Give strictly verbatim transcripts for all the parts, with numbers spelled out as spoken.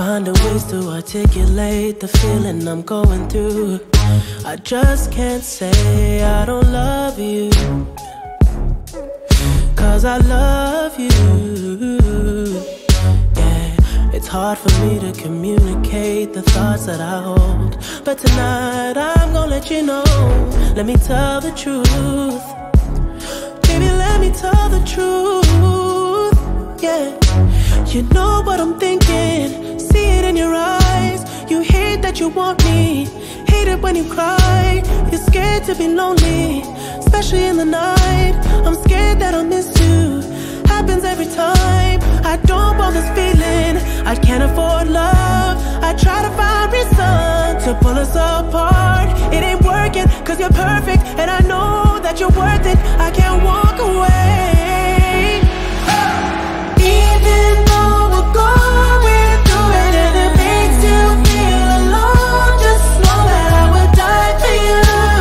find a ways to articulate the feeling I'm going through. I just can't say I don't love you, cause I love you. Yeah, it's hard for me to communicate the thoughts that I hold, but tonight I'm gonna let you know. Let me tell the truth. Baby, let me tell the truth. Yeah, you know what I'm thinking, see it in your eyes. You hate that you want me, hate it when you cry. You're scared to be lonely, especially in the night. I'm scared that I'll miss you, happens every time. I don't want this feeling, I can't afford love. I try to find reason to pull us apart. It ain't working, cause you're perfect, and I know that you're worth it. I can't walk away, even though we're going through it and it makes you feel alone. Just know that I would die for you.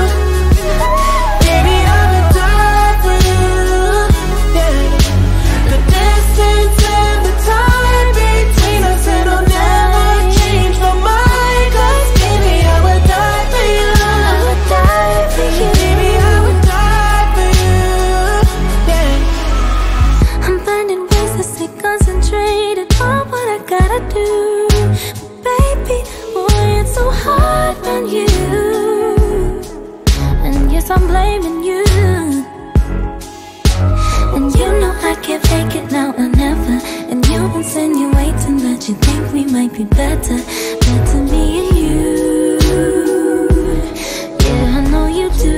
Baby, I would die for you. Yeah. The distance and the time between us, it'll never change my mind. Cause baby, I would die for you. I would die for you. Baby, I would die for you. Yeah. I'm finding ways to stay concentrated on what I gotta do. Baby, boy, it's so hard on you. And yes, I'm blaming you. And you know I can't fake it now or never. And you insinuating that you think we might be better, better me and you. Yeah, I know you do.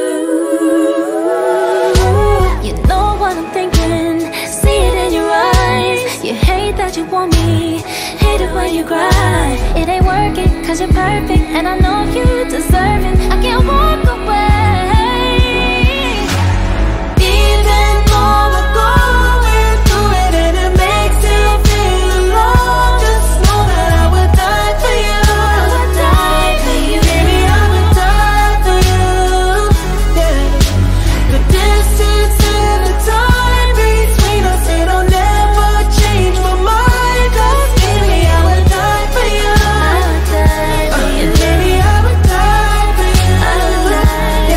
You know what I'm thinking, see it in your eyes. You hate that you want me, hate it when you cry. It ain't working, cause you're perfect, and I know you deserve it. I can't walk away, even though we're going through it and it makes you feel alone. Just know that I would die for you. I would die for you. Baby, I would die for you. Yeah. The distance and the time between us, it'll never change my mind. Cause baby, I would die for you. I would die for you. Baby, I would die for you. I would die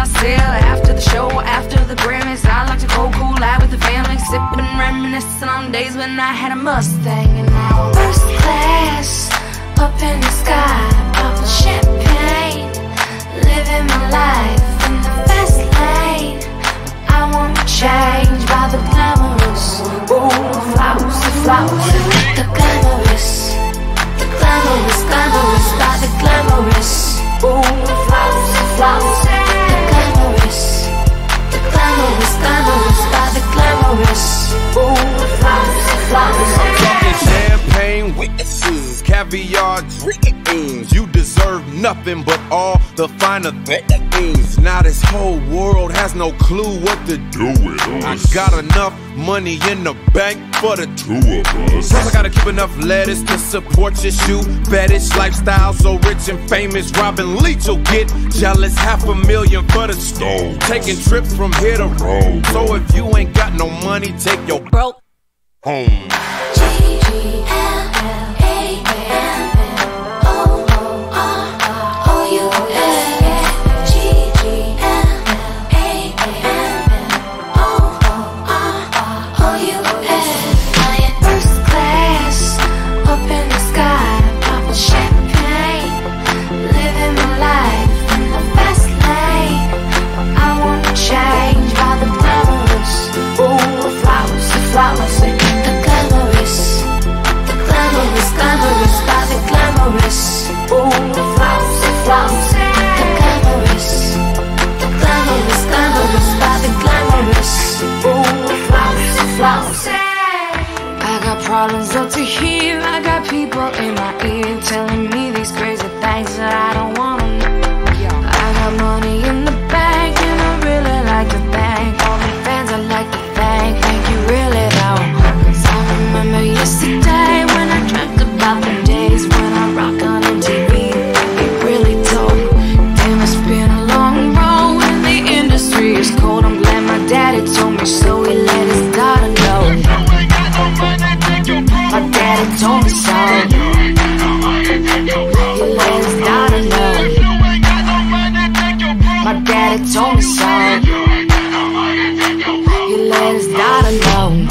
sell. After the show, after the Grammys, I like to go cool out with the family, sipping, reminiscing on days when I had a Mustang. And now I'm first class, up in the sky, popping champagne, living my life in the fast lane. I won't change by the glamorous, ooh, flowers, the flowers, the glamorous, the glamorous, glamorous, by the glamorous, ooh, the flowers, the flowers, the glamorous, the glamorous, glamorous, by the glamorous, ooh, the flowers, the flowers. I'm talking champagne, witnesses, caviar, dreams. You deserve nothing but all the finer things. Now this whole world has no clue what to do with us. I got enough money in the bank for the two of us. Plus I gotta keep enough lettuce to support your shoe fetish lifestyle. So rich and famous, Robin Leach will get jealous. Half a million for the stove, taking trips from here to Rome. So if you ain't got no money, take your broke home. Problems up to here, I got people in my ear telling me these crazy things that I don't wanna know. I got money in the bank and I really like to thank all the fans I like to thank. Thank you really though, 'cause I remember yesterday when I dreamt about the days when I rock on M T V. It really told, damn, it's been a long road and the industry is cold. I'm glad my daddy told me so, he let his daughter know. My daddy told me so. You let his daughter know. My daddy told me so. You let his daughter know.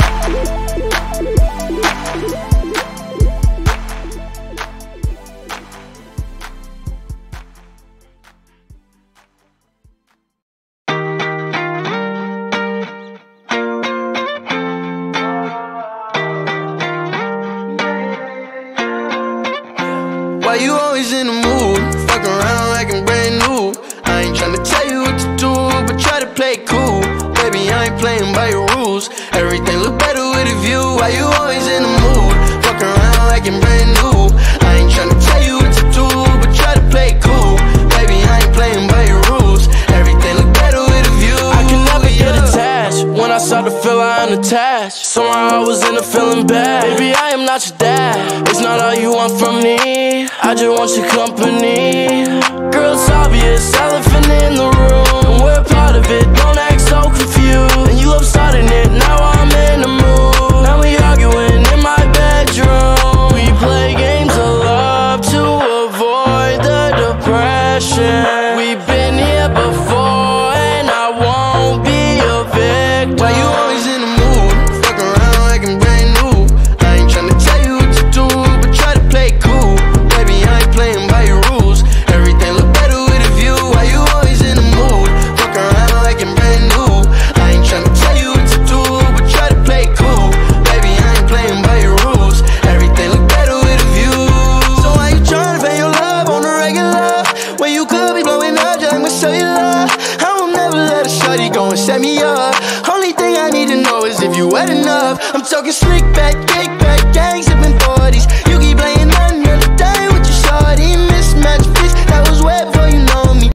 Why you always in the mood? Fuck around like I'm brand new. I ain't tryna tell you what to do, but try to play it cool. Baby, I ain't playing by your rules. Everything look better with a view. Why you always in the mood? Fuck around like I'm brand new. I ain't tryna tell you what to do, but try to play it cool. Baby, I ain't playing by your rules. Everything look better with a view. I can never get attached. When I start to feel I unattached, somehow I was in a feeling bad. Baby, I am not your dad. It's not all you want from me, I just want your company. Girl, it's obvious, elephant in the room. We're part of it, don't act so confused. And you love starting it, now I'm in the mood. Now we arguing in my bedroom. We play games of love to avoid the depression. We've been here before and I won't be a victim. Why you always in the mood? Fuck around like I'm brand new. I ain't tryna tell you what to do, but try to play it cool. Baby, I ain't playing by your rules. Everything look better with a view. Why you always in the mood? Fuck around like I'm brand new. I ain't tryna tell you what to do, but try to play it cool. Baby, I ain't playing by your rules. Everything look better with a view. So why you tryna pay your love on the regular when you could be blowing up just like my cellular? I will never let a shorty go and set me up. Only thing I need to know is if you wet enough. I'm talking slick back, kick back, gang sipping